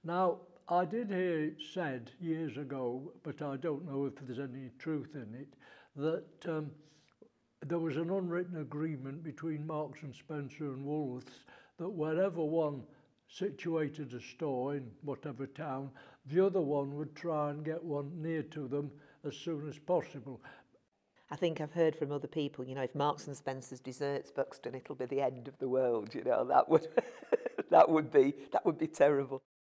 Now, I did hear it said years ago, but I don't know if there's any truth in it, that there was an unwritten agreement between Marks and Spencer and Woolworths that wherever one situated a store in whatever town, the other one would try and get one near to them as soon as possible. I think I've heard from other people, you know, if Marks and Spencer's deserts Buxton, it'll be the end of the world, you know, that would that would be terrible.